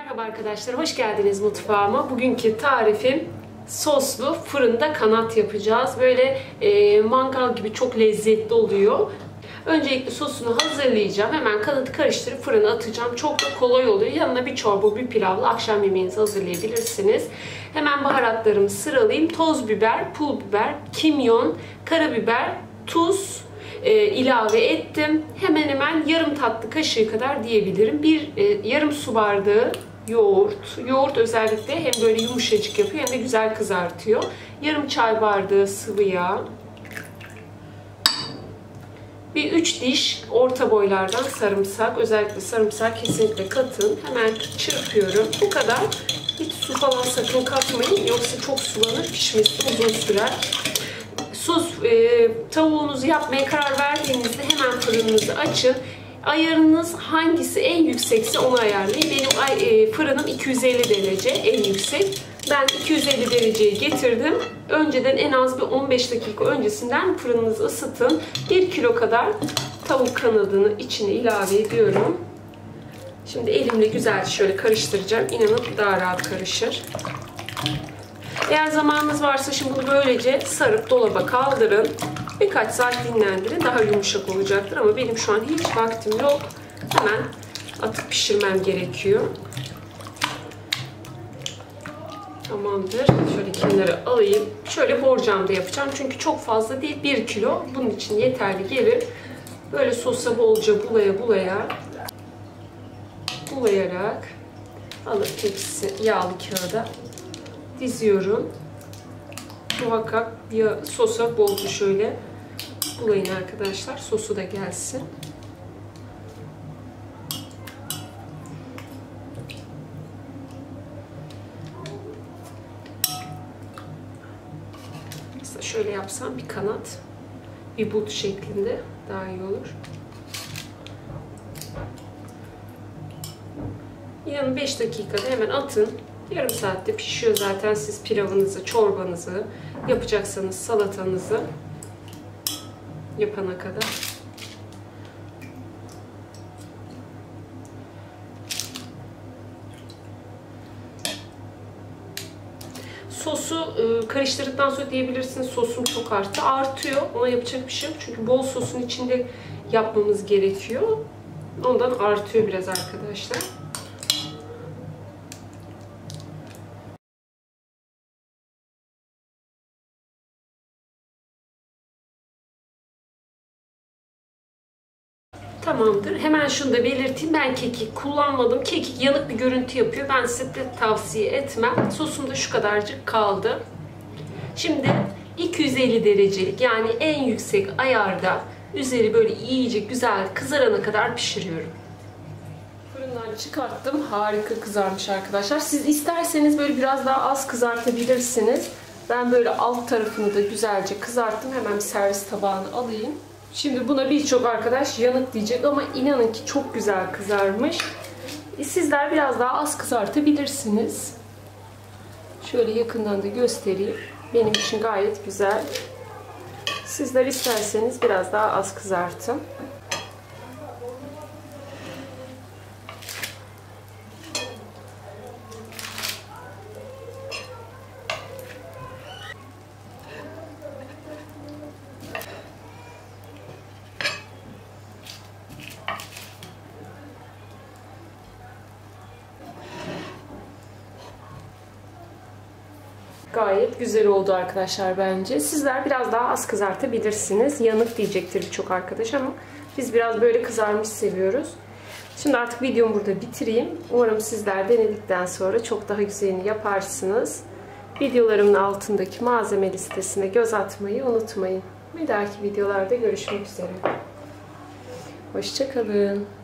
Merhaba arkadaşlar, hoş geldiniz mutfağıma. Bugünkü tarifim soslu fırında kanat yapacağız. Böyle mangal gibi çok lezzetli oluyor. Öncelikle sosunu hazırlayacağım. Hemen kanadı karıştırıp fırına atacağım. Çok da kolay oluyor. Yanına bir çorba, bir pilavla akşam yemeğinizi hazırlayabilirsiniz. Hemen baharatlarımı sıralayayım. Toz biber, pul biber, kimyon, karabiber, tuz ilave ettim. Hemen hemen yarım tatlı kaşığı kadar diyebilirim. Yarım su bardağı yoğurt. Yoğurt özellikle hem böyle yumuşacık yapıyor hem de güzel kızartıyor. Yarım çay bardağı sıvı yağ. Bir 3 diş orta boylardan sarımsak. Özellikle sarımsak kesinlikle katın. Hemen çırpıyorum. Bu kadar. Hiç su falan sakın katmayın. Yoksa çok sulanır. Pişmesi uzun sürer. Tavuğunuzu yapmaya karar verdiğinizde hemen fırınınızı açın. Ayarınız hangisi en yüksekse onu ayarlayın. Benim fırınım 250 derece en yüksek. Ben 250 dereceye getirdim. Önceden en az bir 15 dakika öncesinden fırınınızı ısıtın. 1 kilo kadar tavuk kanadını içine ilave ediyorum. Şimdi elimle güzelce şöyle karıştıracağım. İnanın daha rahat karışır. Eğer zamanınız varsa şimdi bunu böylece sarıp dolaba kaldırın. Birkaç saat dinlendirin. Daha yumuşak olacaktır ama benim şu an hiç vaktim yok. Hemen atıp pişirmem gerekiyor. Tamamdır. Şöyle kenara alayım. Şöyle borcamda yapacağım. Çünkü çok fazla değil. 1 kilo. Bunun için yeterli gelir. Böyle sosa bolca bulayarak alıp tepsi yağlı kağıda diziyorum. Muhakkak sosa bolca şöyle bulayın arkadaşlar. Sosu da gelsin. Mesela şöyle yapsam bir kanat, bir but şeklinde daha iyi olur. Yarım 5 dakikada hemen atın. Yarım saatte pişiyor zaten. Siz pilavınızı, çorbanızı yapacaksanız salatanızı yapana kadar. Sosu karıştırdıktan sonra diyebilirsiniz sosum çok arttı. Artıyor. Ona yapacak bir şey yok. Çünkü bol sosun içinde yapmamız gerekiyor. Ondan artıyor biraz arkadaşlar. Tamamdır. Hemen şunu da belirteyim. Ben kekik kullanmadım. Kekik yanık bir görüntü yapıyor. Ben size de tavsiye etmem. Sosum da şu kadarcık kaldı. Şimdi 250 derecelik yani en yüksek ayarda üzeri böyle iyice güzel kızarana kadar pişiriyorum. Fırından çıkarttım. Harika kızarmış arkadaşlar. Siz isterseniz böyle biraz daha az kızartabilirsiniz. Ben böyle alt tarafını da güzelce kızarttım. Hemen bir servis tabağına alayım. Şimdi buna birçok arkadaş yanık diyecek ama inanın ki çok güzel kızarmış. Sizler biraz daha az kızartabilirsiniz. Şöyle yakından da göstereyim. Benim için gayet güzel. Sizler isterseniz biraz daha az kızartın. Gayet güzel oldu arkadaşlar bence. Sizler biraz daha az kızartabilirsiniz. Yanık diyecektir birçok arkadaş ama biz biraz böyle kızarmış seviyoruz. Şimdi artık videomu burada bitireyim. Umarım sizler denedikten sonra çok daha güzelini yaparsınız. Videolarımın altındaki malzeme listesine göz atmayı unutmayın. Bir dahaki videolarda görüşmek üzere. Hoşça kalın.